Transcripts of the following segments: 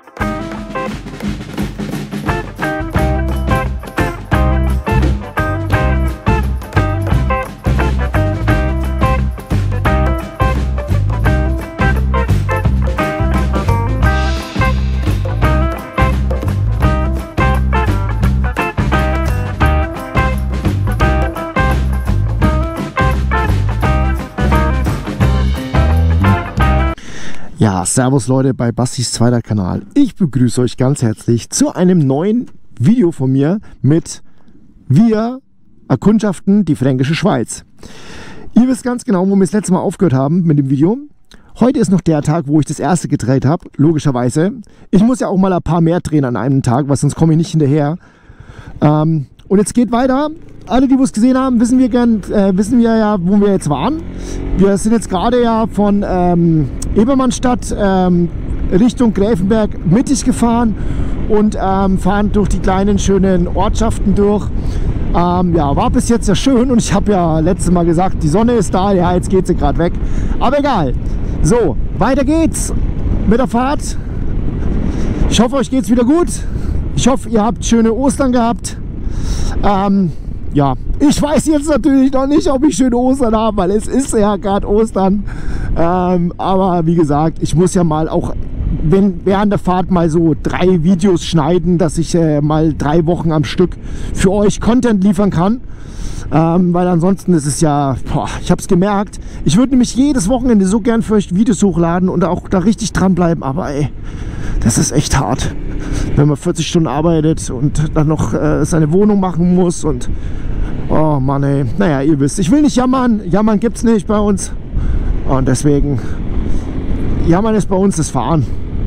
Ja, servus Leute bei Bastis zweiter Kanal. Ich begrüße euch ganz herzlich zu einem neuen Video von mir mit Wir erkundschaften die Fränkische Schweiz. Ihr wisst ganz genau, wo wir das letzte Mal aufgehört haben mit dem Video. Heute ist noch der Tag, wo ich das erste gedreht habe, logischerweise. Ich muss ja auch mal ein paar mehr drehen an einem Tag, weil sonst komme ich nicht hinterher. Und jetzt geht weiter. Alle, die es gesehen haben, wissen wir ja, wo wir jetzt waren. Wir sind jetzt gerade ja von Ebermannstadt Richtung Gräfenberg mittig gefahren und fahren durch die kleinen schönen Ortschaften durch. Ja, war bis jetzt ja schön und ich habe ja letztes Mal gesagt, die Sonne ist da, ja, jetzt geht sie gerade weg. Aber egal. So, weiter geht's mit der Fahrt. Ich hoffe, euch geht's wieder gut. Ich hoffe, ihr habt schöne Ostern gehabt. Ja, ich weiß jetzt natürlich noch nicht, ob ich schöne Ostern habe, weil es ist ja gerade Ostern. Aber wie gesagt, ich muss ja mal auch während der Fahrt mal so 3 Videos schneiden, dass ich mal 3 Wochen am Stück für euch Content liefern kann. Weil ansonsten ist es ja, ich habe es gemerkt, ich würde nämlich jedes Wochenende so gern für euch Videos hochladen und auch da richtig dranbleiben, aber ey, das ist echt hart, wenn man 40 Stunden arbeitet und dann noch seine Wohnung machen muss und oh Mann ey, naja, ihr wisst, ich will nicht jammern, jammern gibt es nicht bei uns und deswegen, jammern ist bei uns das Fahren.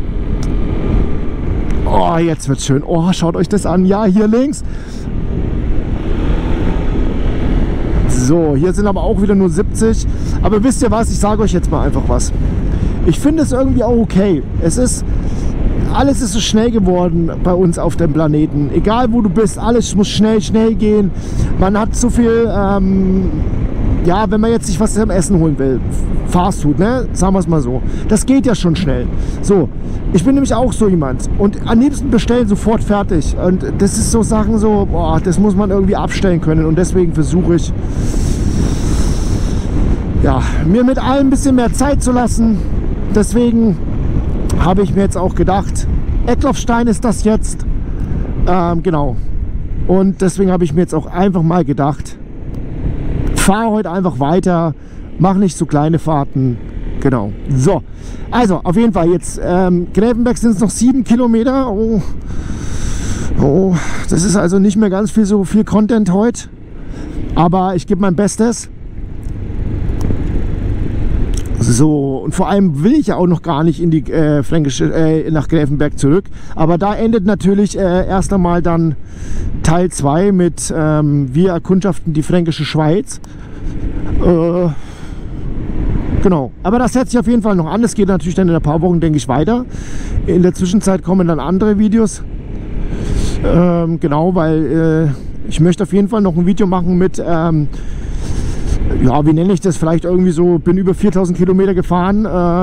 Oh, jetzt wird's schön, oh, schaut euch das an, ja, hier links. So, hier sind aber auch wieder nur 70. Aber wisst ihr was, ich sage euch jetzt mal einfach was. Ich finde es irgendwie auch okay. Alles ist so schnell geworden bei uns auf dem Planeten. Egal wo du bist, alles muss schnell gehen. Man hat so viel, ja, wenn man jetzt sich was zum Essen holen will, Fastfood, ne? Sagen wir es mal so. Das geht ja schon schnell. So, ich bin nämlich auch so jemand. Und am liebsten bestellen, sofort fertig. Und das ist so Sachen so, boah, das muss man irgendwie abstellen können. Und deswegen versuche ich, ja, mir mit allem ein bisschen mehr Zeit zu lassen. Deswegen habe ich mir jetzt auch gedacht, Eckloffstein ist das jetzt. Genau. Und deswegen habe ich mir jetzt auch einfach mal gedacht, fahre heute einfach weiter, mach nicht so kleine Fahrten. Genau. So, also auf jeden Fall jetzt Gräfenberg sind es noch 7 Kilometer. Oh, das ist also nicht mehr ganz so viel Content heute. Aber ich gebe mein Bestes. So, und vor allem will ich ja auch noch gar nicht in die nach Gräfenberg zurück. Aber da endet natürlich erst einmal dann Teil 2 mit Wir erkundschaften die Fränkische Schweiz. Genau, aber das setzt sich auf jeden Fall noch an. Das geht natürlich dann in ein paar Wochen, denke ich, weiter. In der Zwischenzeit kommen dann andere Videos. Genau, weil ich möchte auf jeden Fall noch ein Video machen mit, ja, wie nenne ich das? Vielleicht irgendwie so, bin über 4000 Kilometer gefahren.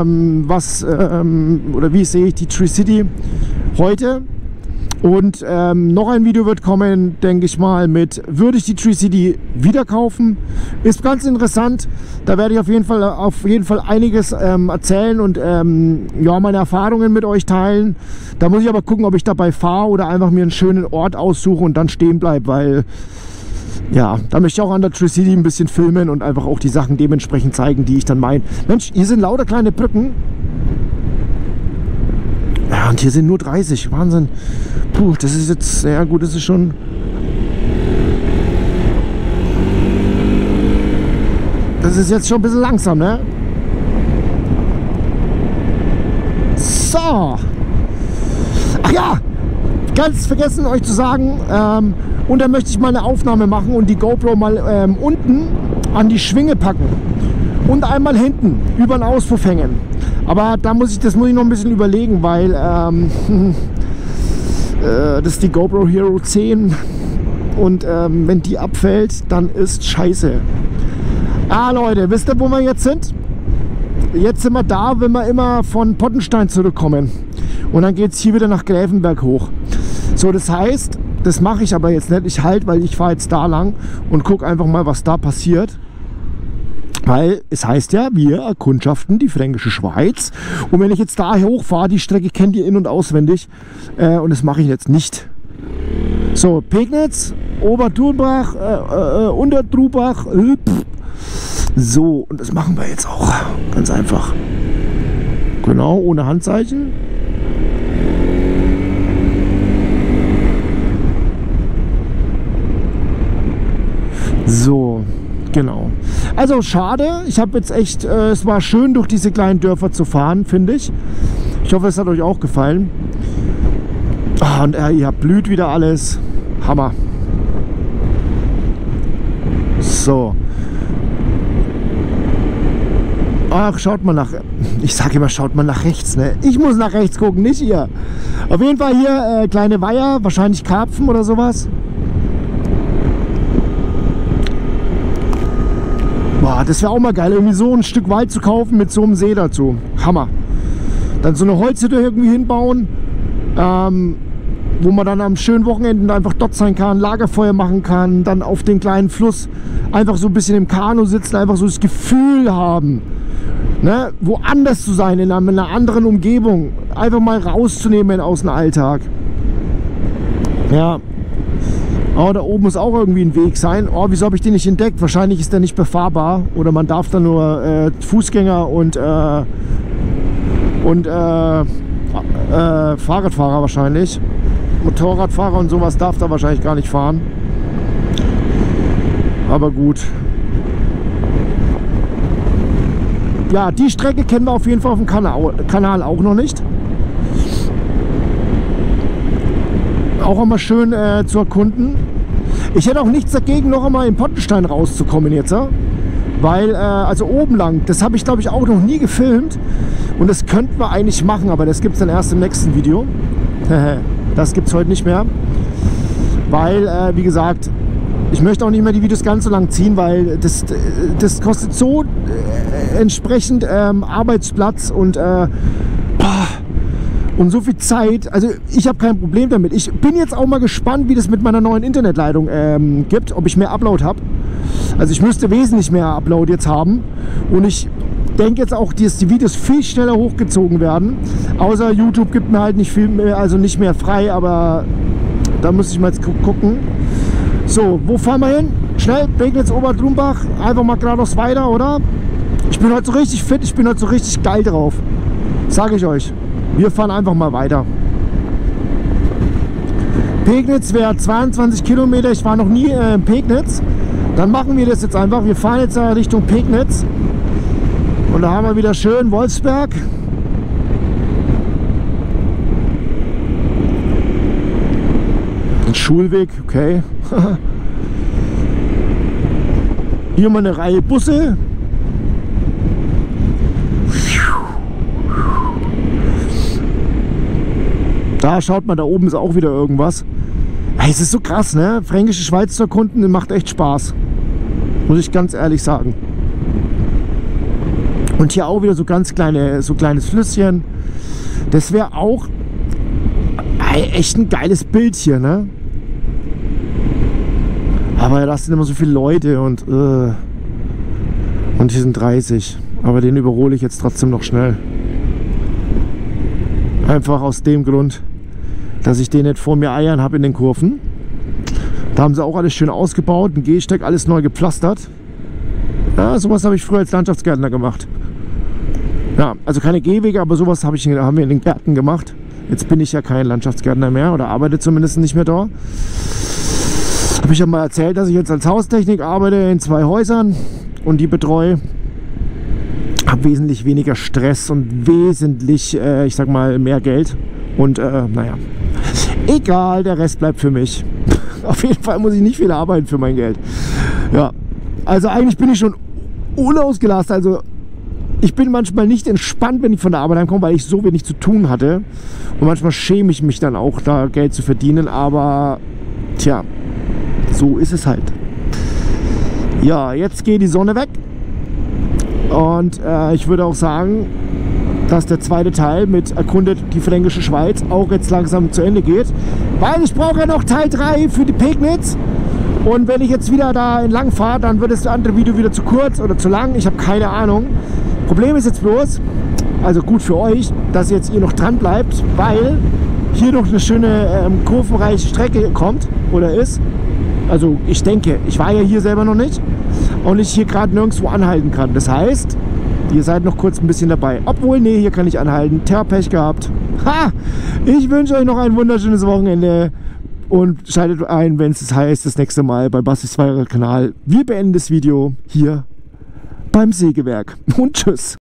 Oder wie sehe ich die Tri-City heute? Und noch ein Video wird kommen, denke ich mal, mit würde ich die Tri-City wieder kaufen? Ist ganz interessant. Da werde ich auf jeden Fall einiges erzählen und ja, meine Erfahrungen mit euch teilen. Da muss ich aber gucken, ob ich dabei fahre oder einfach mir einen schönen Ort aussuche und dann stehen bleibe, weil ja, da möchte ich auch an der Tri-City ein bisschen filmen und einfach auch die Sachen dementsprechend zeigen, die ich dann meine. Mensch, hier sind lauter kleine Brücken. Ja, und hier sind nur 30. Wahnsinn. Puh, das ist jetzt, ja gut, das ist schon... Das ist jetzt schon ein bisschen langsam, ne? So. Ach ja, ganz vergessen euch zu sagen, und da möchte ich mal eine Aufnahme machen und die GoPro mal unten an die Schwinge packen. Und einmal hinten über den Auspuff hängen. Aber das muss ich noch ein bisschen überlegen, weil das ist die GoPro Hero 10 und wenn die abfällt, dann ist scheiße. Ah Leute, wisst ihr, wo wir jetzt sind? Jetzt sind wir da, wenn wir immer von Pottenstein zurückkommen. Und dann geht es hier wieder nach Gräfenberg hoch. So, das heißt, das mache ich aber jetzt nicht. Ich halte, weil ich fahre jetzt da lang und gucke einfach mal, was da passiert. Weil es heißt ja, wir erkundschaften die Fränkische Schweiz. Und wenn ich jetzt da hochfahre, die Strecke kennt ihr in- und auswendig. Und das mache ich jetzt nicht. So, Pegnitz, Oberturnbach, Untertrubach. So, und das machen wir jetzt auch. Ganz einfach. Genau, ohne Handzeichen. So, genau. Also schade, ich habe jetzt echt, es war schön durch diese kleinen Dörfer zu fahren, finde ich. Ich hoffe, es hat euch auch gefallen. Ah, und hier blüht wieder alles. Hammer. So. Ach, schaut mal nach... Ich sage immer, schaut mal nach rechts, ne? Ich muss nach rechts gucken, nicht ihr. Auf jeden Fall hier kleine Weiher, wahrscheinlich Karpfen oder sowas. Boah, das wäre auch mal geil, irgendwie so ein Stück Wald zu kaufen mit so einem See dazu. Hammer. Dann so eine Holzhütte irgendwie hinbauen, wo man dann am schönen Wochenenden einfach dort sein kann, Lagerfeuer machen kann, dann auf den kleinen Fluss einfach so ein bisschen im Kanu sitzen, einfach so das Gefühl haben, ne, woanders zu sein, in einer anderen Umgebung, einfach mal rauszunehmen aus dem Alltag. Ja. Aber da oben muss auch irgendwie ein Weg sein. Oh, wieso habe ich den nicht entdeckt? Wahrscheinlich ist der nicht befahrbar. Oder man darf da nur Fußgänger und Fahrradfahrer wahrscheinlich. Motorradfahrer und sowas darf da wahrscheinlich gar nicht fahren. Aber gut. Ja, die Strecke kennen wir auf jeden Fall auf dem Kanal auch noch nicht. Auch einmal schön zu erkunden. Ich hätte auch nichts dagegen, noch einmal in Pottenstein rauszukommen jetzt. Ja? Weil, also oben lang, das habe ich glaube ich auch noch nie gefilmt. Und das könnten wir eigentlich machen, aber das gibt es dann erst im nächsten Video. Das gibt es heute nicht mehr. Weil, wie gesagt, ich möchte auch nicht mehr die Videos ganz so lang ziehen, weil das kostet so entsprechend Arbeitsplatz und so viel Zeit. Also ich habe kein Problem damit. Ich bin jetzt auch mal gespannt, wie das mit meiner neuen Internetleitung gibt, ob ich mehr Upload habe. Also ich müsste wesentlich mehr Upload jetzt haben. Und ich denke jetzt auch, dass die Videos viel schneller hochgezogen werden. Außer YouTube gibt mir halt nicht viel mehr, also nicht mehr frei, aber da muss ich mal jetzt gucken. So, wo fahren wir hin? Schnell, Pegnitz, Obertrumbach, einfach mal geradeaus weiter, oder? Ich bin heute so richtig fit, ich bin heute so richtig geil drauf. Sage ich euch. Wir fahren einfach mal weiter. Pegnitz wäre 22 Kilometer, ich war noch nie in Pegnitz. Dann machen wir das jetzt einfach. Wir fahren jetzt Richtung Pegnitz. Und da haben wir wieder schön Wolfsberg. Ein Schulweg, okay. Hier mal eine Reihe Busse. Da schaut man, da oben ist auch wieder irgendwas. Hey, es ist so krass, ne? Fränkische Schweiz zu erkunden, macht echt Spaß. Muss ich ganz ehrlich sagen. Und hier auch wieder so ganz kleines Flüsschen. Das wäre auch echt ein geiles Bild hier, ne? Aber da sind immer so viele Leute und hier sind 30. Aber den überhole ich jetzt trotzdem noch schnell. Einfach aus dem Grund, dass ich den nicht vor mir eiern habe in den Kurven. Da haben sie auch alles schön ausgebaut, ein Gehsteig, alles neu gepflastert. Ja, sowas habe ich früher als Landschaftsgärtner gemacht. Ja, also keine Gehwege, aber sowas haben wir in den Gärten gemacht. Jetzt bin ich ja kein Landschaftsgärtner mehr oder arbeite zumindest nicht mehr da. Habe ich ja mal erzählt, dass ich jetzt als Haustechnik arbeite in 2 Häusern und die betreue. Habe wesentlich weniger Stress und wesentlich, ich sag mal, mehr Geld. Und naja, egal, der Rest bleibt für mich. Auf jeden Fall muss ich nicht viel arbeiten für mein Geld. Ja, also eigentlich bin ich schon unausgelastet. Also ich bin manchmal nicht entspannt, wenn ich von der Arbeit heimkomme, weil ich so wenig zu tun hatte. Und manchmal schäme ich mich dann auch, da Geld zu verdienen. Aber tja, so ist es halt. Ja, jetzt geht die Sonne weg. Und ich würde auch sagen, dass der zweite Teil mit Erkundet die Fränkische Schweiz auch jetzt langsam zu Ende geht. Weil ich brauche ja noch Teil 3 für die Pegnitz. Und wenn ich jetzt wieder da entlang fahre, dann wird das andere Video wieder zu kurz oder zu lang. Ich habe keine Ahnung. Problem ist jetzt bloß, also gut für euch, dass jetzt ihr noch dran bleibt, weil hier noch eine schöne kurvenreiche Strecke kommt oder ist. Also ich denke, ich war ja hier selber noch nicht und ich hier gerade nirgendwo anhalten kann. Das heißt, ihr seid noch kurz ein bisschen dabei. Obwohl, nee, hier kann ich anhalten. Pech gehabt. Ha! Ich wünsche euch noch ein wunderschönes Wochenende und schaltet ein, wenn es heißt, das nächste Mal bei Bastis Zweiter Kanal. Wir beenden das Video hier beim Sägewerk und tschüss.